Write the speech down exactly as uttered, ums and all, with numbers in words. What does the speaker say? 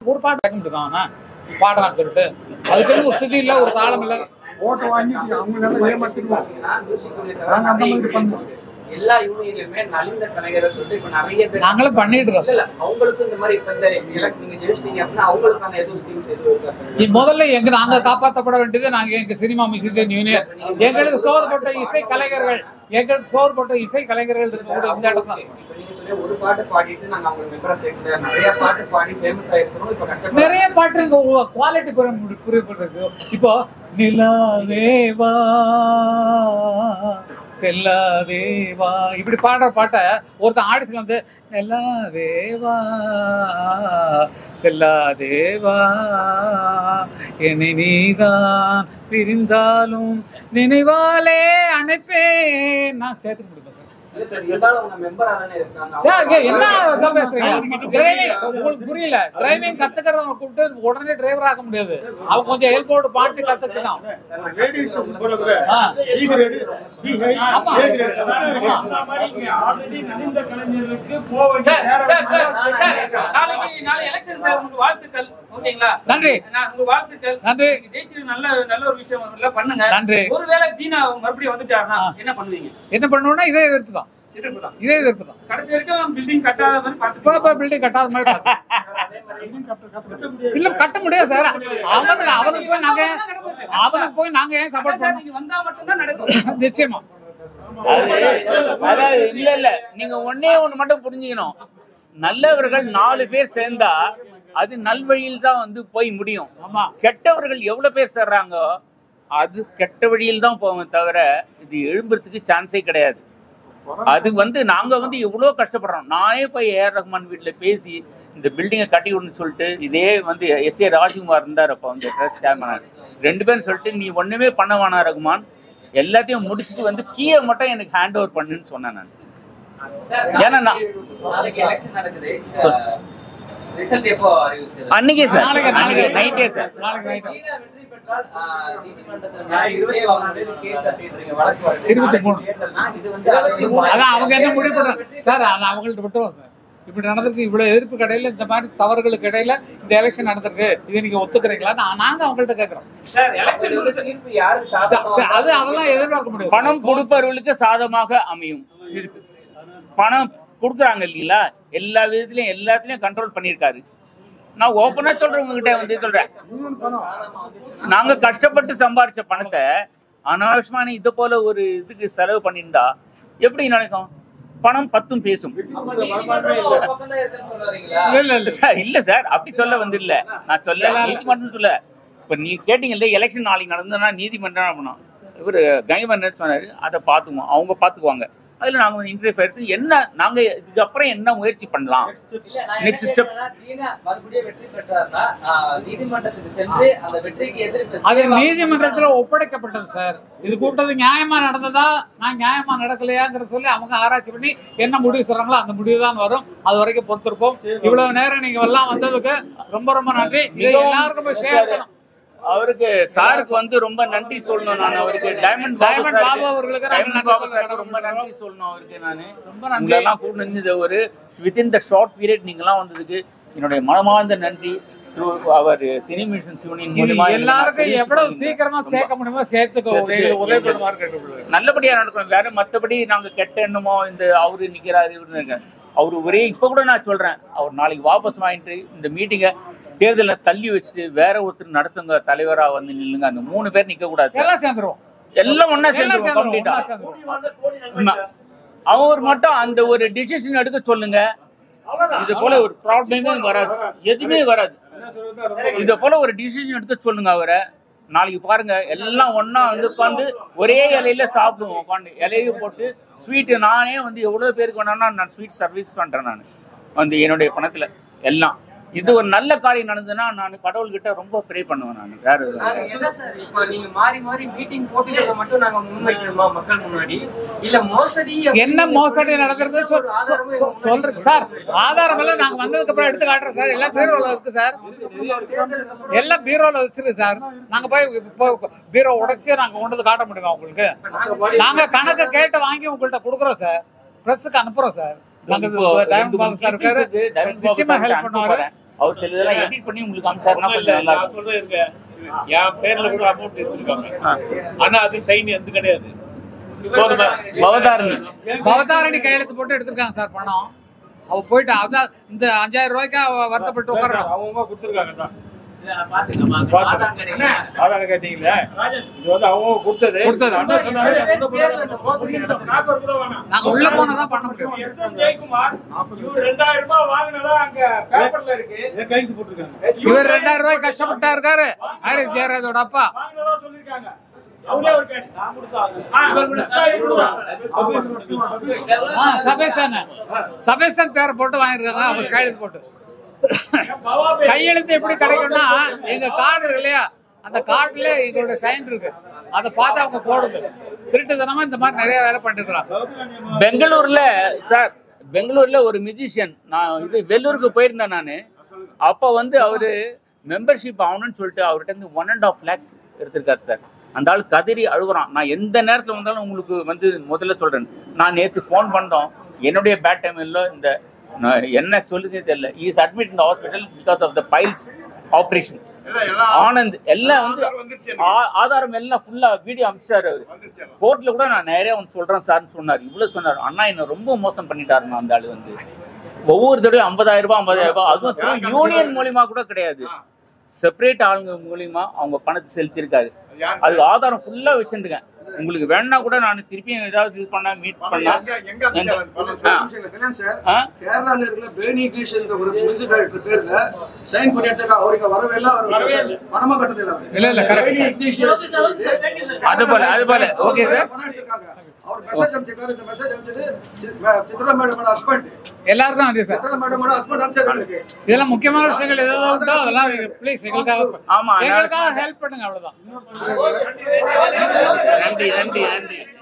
ஒரு பாட்டு கேட்க முடியுமா பாடுறான்னு சொல்லிட்டு அதுக்கு ஒரு ஸ்திதி இல்லை, ஒரு தாளம் இல்லை. ஓட்டு வாங்கி அவங்க நல்லா ஏமாத்திடுவோம். நாங்க அந்த மாதிரி பண்ணுவோம். எல்லா யூனியன்லயுமே நலிந்த கலைஞர்கள் சொல்லிட்டு இப்ப நிறைய பேர் நாங்களும் பண்ணிட்டு இருக்கோம். இல்ல அவங்களுக்கு இந்த மாதிரி இப்ப இந்த எலக்ட் நீங்க ஜெயிச்சிட்டீங்க அப்படின்னா அவங்களுக்கான எதுவும் ஸ்கீம்ஸ் எதுவும் இருக்கா? முதல்ல எங்க நாங்க காப்பாற்றப்பட வேண்டியது நாங்க எங்க சினிமா மியூசிஷியன் யூனியன், எங்களுக்கு சோறு போட்ட இசை கலைஞர்கள், எங்களுக்கு சோறு போட்ட இசை கலைஞர்கள் இருக்கிற இந்த இடத்துல. இப்ப நீங்க சொல்லி ஒரு பாட்டு பாடிட்டு நாங்க அவங்க மெம்பரா சேர்க்கல, நிறைய பாட்டு பாடி ஃபேமஸ் ஆயிருக்கணும். இப்ப கஷ்டம் நிறைய பாட்டு குவாலிட்டி புரியப்பட்டிருக்கு. இப்போ நிலாவேவா செல்லாதேவா இப்படி பாடுற பாட்டை ஒருத்தன் ஆடிஷன் வந்து நிலாவேவா செல்லாதேவா என்னை நீதான் பிரிந்தாலும் நினைவாலே அனுப்பேன் நான் சேர்த்து கொடுப்பேன். புரியல, டிரைவிங் கத்துக்கிறவங்க கூப்பிட்டு உடனே டிரைவர் ஆக முடியாது. அவங்க கொஞ்சம் ஹெல்ப்போடு பாட்டு கத்துக்கலாம். வாழ்த்துக்கள். ஓகேங்களா? நன்றி. உங்க வாழ்த்துக்கள். நன்றி. ஜெயிச்சு நல்ல நல்ல ஒரு விஷயம் பண்ணுங்க. நன்றி. ஒருவேளை தீனா மறுபடியும் வந்துட்டாருன்னா என்ன பண்ணுவீங்க? என்ன பண்ணுவோம்னா இதே எதிர்ப்பு தான். இதே எதிர்ப்பு தான். கடைசி வரைக்கும் பில்டிங் கட்டாத மாதிரி பார்த்து பில்டிங் கட்டாத மாதிரி இல்ல கட்ட முடியாது சார். அவனுக்கு அவனுக்கு போய் நாங்க அவனுக்கு போய் நாங்க ஏன் சப்போர்ட் பண்ணணும்? வந்தா மட்டும்தான் நடக்கும். நிச்சயமா. அதாவது இல்ல இல்ல நீங்க ஒன்னே ஒண்ணு மட்டும் புரிஞ்சுக்கணும். நல்லவர்கள் நாலு பேர் சேர்ந்தா அது நல்வழியில் தான் வந்து போய் முடியும். கெட்டவர்கள் எவ்வளவு பேர் சேர்றாங்க அது கெட்ட வழியில் தான் போவோம் தவிர இது எழும்புறதுக்கு சான்ஸே கிடையாது. அது வந்து நாங்க வந்து எவ்வளோ கஷ்டப்படுறோம். நானே போய் ஏஆர் ரஹ்மான் வீட்டில் பேசி இந்த பில்டிங்கை கட்டி விடணும்னு சொல்லிட்டு இதே வந்து எஸ் ஏ ராஜ்குமார் இருந்தார் அப்போ வந்து ட்ரஸ்ட் சேர்மனார். ரெண்டு பேரும் சொல்லிட்டு நீ ஒன்றுமே பண்ண வேணா ரகுமான், எல்லாத்தையும் முடிச்சுட்டு வந்து கீயை மட்டும் எனக்கு ஹேண்ட் ஓவர் பண்ணுன்னு சொன்னேன் நான். ஏன்னா நான் அன்னைக்கே சார் அன்னைக்கு நைட்டே சார் அவங்க என்ன முடிவு பண்றாங்க சார்? அதை அவங்கள்ட்ட விட்டுருவோம் சார். இப்படி நடந்திருக்கு, இவ்வளவு எதிர்ப்பு கடையில இந்த மாதிரி தவறுகளுக்கு இடையில இந்த எலெக்ஷன் நடந்திருக்கு, இதை நீங்க ஒத்துக்கிறீங்களா? நாங்க அவங்கள்ட்ட கேட்கிறோம். அது அதெல்லாம் எதிர்பார்க்க முடியும். பணம் கொடுப்பவர்களுக்கு சாதகமாக அமையும் தீர்ப்பு. பணம் கொடுக்குறாங்க இல்லைங்களா, எல்லா விதத்துலயும் எல்லாத்துலயும் கண்ட்ரோல் பண்ணியிருக்காரு. நான் ஓப்பனா சொல்றேன், உங்ககிட்ட வந்து சொல்றேன், நாங்க கஷ்டப்பட்டு சம்பாரிச்ச பணத்தை அனாவசியமான இதை போல ஒரு இதுக்கு செலவு பண்ணியிருந்தா எப்படி நடக்கும்? பணம் பத்தும் பேசும். இல்ல சார் அப்படி சொல்ல வந்து இல்ல, நான் சொல்ல நீதிமன்றம் சொல்ல. இப்ப நீ கேட்டீங்கல்ல எலெக்ஷன் நாளைக்கு நடந்ததுன்னா நீதிமன்றம் அப்படின்னா இவரு கவர்னர் சொன்னாரு, அதை பார்த்துக்குவோம், அவங்க பார்த்துக்குவாங்க. அதுல நாங்க வந்து இன்டர்வியூ எடுத்து என்ன நாங்க இதுக்கு அப்புறம் என்ன முயற்சி பண்ணலாம் நெக்ஸ்ட் ஸ்டெப். அது நீதிமன்றத்துல ஒப்படைக்கப்பட்டது சார். இது கூட்டது நியாயமா நடந்ததா நான் நியாயமா நடக்கலையாங்கிற சொல்லி அவங்க ஆராய்ச்சி பண்ணி என்ன முடிவு சொல்றாங்களோ அந்த முடிவு தான் வரும். அது வரைக்கும் பொறுத்திருப்போம். இவ்வளவு நேரம் நீங்க எல்லாம் வந்ததுக்கு ரொம்ப ரொம்ப நன்றி. எல்லாருக்கும் போய் சேர்க்கணும். அவருக்கு சாருக்கு வந்து ரொம்ப நன்றி சொல்லணும். நான் அவருக்கு டைமண்ட் டைமண்ட் பாபு அவர்களுக்கு டைமண்ட் பாபு சாருக்கு ரொம்ப நன்றி சொல்லணும். அவருக்கு நான் ரொம்ப நன்றி எல்லாம் கூட்டு இருந்தது ஒரு வித்தின் த ஷார்ட் பீரியட் நீங்களாம் வந்ததுக்கு என்னுடைய மனமார்ந்த நன்றி. அவர் சினி மியூசியன்ஸ் யூனியன் மூலமா எல்லாருக்கும் எவ்வளவு சீக்கிரமா சேர்க்க முடியுமோ சேர்த்துக்க உதவி பண்ணுவார் கேட்டுக்கொள்கிறேன். நல்லபடியா நடக்கணும். வேற மற்றபடி நாங்க கெட்ட எண்ணமோ இந்த அவரு நிக்கிறாரு இவரு அவரு ஒரே இப்ப கூட நான் சொல்றேன், அவர் நாளைக்கு வாபஸ் வாங்கிட்டு இந்த மீட்டிங்கை தேர்தலை தள்ளி வச்சுட்டு வேற ஒருத்தர் நடத்துங்க, தலைவரா வந்து நில்லுங்க. அந்த மூணு பேர் நிக்க கூடாது, எல்லாம் சேர்ந்துருவோம், எல்லாம் ஒன்னா சேர்ந்துருவோம். அவர் மட்டும் அந்த ஒரு டிசிஷன் எடுக்க சொல்லுங்க. இது போல ஒரு ப்ராப்ளமே வராது, எதுவுமே வராது. இது போல ஒரு டிசிஷன் எடுக்க சொல்லுங்க அவரை. நாளைக்கு பாருங்க எல்லாம் ஒன்னா வந்து உட்காந்து ஒரே இலையில சாப்பிடுவோம். உட்காந்து இலையை போட்டு ஸ்வீட்டு நானே வந்து எவ்வளவு பேருக்கு வேணாம்னா நான் ஸ்வீட் சர்வீஸ் பண்றேன். நான் வந்து என்னுடைய பணத்துல எல்லாம் இது ஒரு நல்ல காரியம் நடந்ததுன்னா நான் கடவுள்கிட்ட ரொம்ப ப்ரே பண்ணுவேன். நான் வேற இப்ப நீங்க மாறி மாறி மீட்டிங் போட்டுக்கிறத மட்டும் நாங்க முன்வைக்கணுமா மக்கள் முன்னாடி? இல்ல மோசடி என்ன மோசடி நடக்கிறது சொல்றேன் சார். ஆதாரம் எல்லாம் நாங்க வந்ததுக்கு அப்புறம் எடுத்து காட்டுறோம் சார். எல்லாம் பீரோல இருக்கு சார், எல்லாம் பீரோல வச்சிருக்கு சார். நாங்க போய் பீரோ உடைச்சு நாங்க கொண்டு காட்ட முடியுமா உங்களுக்கு? நாங்க கணக்கு கேட்டு வாங்கி உங்கள்கிட்ட கொடுக்குறோம் சார், பிரஸுக்கு அனுப்புறோம் சார். நாங்க டைமண்ட் பாபு சார் இருக்காரு, நிச்சயமா ஹெல்ப் பண்ணுவாரு. அவர் சில இதெல்லாம் எடிட் பண்ணி உங்களுக்கு அனுப்பிச்சாருன்னா கொஞ்சம் நல்லா நான் சொல்றேன் இருக்க என் பேர்ல கூட அமௌண்ட் எடுத்துருக்காங்க ஆனா அது சைன் எந்த கிடையாது பவதாரணி பவதாரணி கையெழுத்து போட்டு எடுத்திருக்காங்க சார் பணம். அவ போயிட்டு அதான் இந்த அஞ்சாயிரம் ரூபாய்க்கு அவ வருத்தப்பட்டு உட்காரணும். அவங்க கொடுத்துருக்காங்க தான் ஆதார் கேட்டீங்களே இது வந்து அவங்க கொடுத்தது கொடுத்தது. அண்ணா சொன்னாரு நாங்க உள்ள போனதான் பண்ண முடியும். எஸ் எம் ஜெயக்குமார் இவர் ரெண்டாயிரம் ரூபாய் வாங்கினதா அங்க பேப்பர்ல இருக்கு கைது போட்டிருக்காங்க. இவர் ரெண்டாயிரம் ரூபாய் கஷ்டப்பட்டா இருக்காரு ஹாரிஸ் ஜெயராஜோட அப்பா. வாங்கினதா சொல்லிருக்காங்க. அவரே ஒரு கேட்டு நான் கொடுத்தா இவர் கூட சபேசன் சபேசன் பேரை போட்டு வாங்கிருக்காங்க அவங்க கையெழுத்து போட்டு. கையெழுத்து எப்படி கிடைக்கும்னா எங்க கார்டு இருக்கு இல்லையா அந்த கார்டுல இதோட சைன் இருக்கு அதை பார்த்து அவங்க போடுது. திருட்டுத்தனமா இந்த மாதிரி நிறைய வேலை பண்ணிருக்காங்க. பெங்களூர்ல சார் பெங்களூர்ல ஒரு மியூசிஷியன் நான் இது வெள்ளூருக்கு போயிருந்தேன் நான். அப்போ வந்து அவரு மெம்பர்ஷிப் ஆகணும்னு சொல்லிட்டு அவர்கிட்ட இருந்து ஒன் அண்ட் ஆஃப் லேக்ஸ் எடுத்திருக்காரு சார். அந்த ஆள் கதறி அழுகுறான். நான் எந்த நேரத்தில் வந்தாலும் உங்களுக்கு வந்து முதல்ல சொல்றேன். நான் நேற்று ஃபோன் பண்ணோம் என்னுடைய பேட் டைம் இல்லை இந்த என்ன சொல்லுதே தெரியல. Is admit in the hospital because of the piles operation. Anand எல்லாம் வந்து ஆதாரம் எல்லாம் ஃபுல்லா வீடியோ அனுப்பிச்சாரு அவரு. கோர்ட்ல கூட நான் நிறைய வந்து சொல்றேன் சார்னு சொன்னார். இவ்வளவு சொன்னார். அண்ணா என்ன ரொம்ப மோசம் பண்ணிட்டாருண்ணா அந்த ஆளு வந்து ஒவ்வொரு தடவையும் ஐம்பதாயிரம் ரூபாய் ஐம்பதாயிரம் ரூபாய் அதுவும் யூனியன் மூலியமா கூட கிடையாது. செப்பரேட் ஆளுங்க மூலியமா அவங்க பணத்தை செலுத்திருக்காரு. அது ஆதாரம் ஃபுல்லா வச்சுருக்கேன். உங்களுக்கு வேணா கூட நான் திருப்பியும் ஏதாவது இது பண்ணா மீட் பண்ணா கேரளால இருக்கிற பேனிகிஷன் ஒரு மியூசிக் பேர்ல சைன் பண்ணிட்டு அவருக்கு வரவே இல்ல. அவர் பணமா கட்டதில்ல. இல்ல இல்ல கரெக்ட். அது போல அது போல ஓகே சார். அவர் மெசேஜ் அனுப்பிச்சாரு. இந்த மெசேஜ் அனுப்பிச்சது சித்ரா மேடமோட ஹஸ்பண்ட். எல்லாருக்கும் அதே சார். சித்ரா மேடமோட ஹஸ்பண்ட் அனுப்பிச்சாரு. இதெல்லாம் முக்கியமான விஷயங்கள் ஏதாவது உண்டோ அதெல்லாம் ப்ளீஸ் எங்களுக்காக ஆமா எங்களுக்காக ஹெல்ப் பண்ணுங்க அவ்வளவுதான். நன்றி நன்றி நன்றி.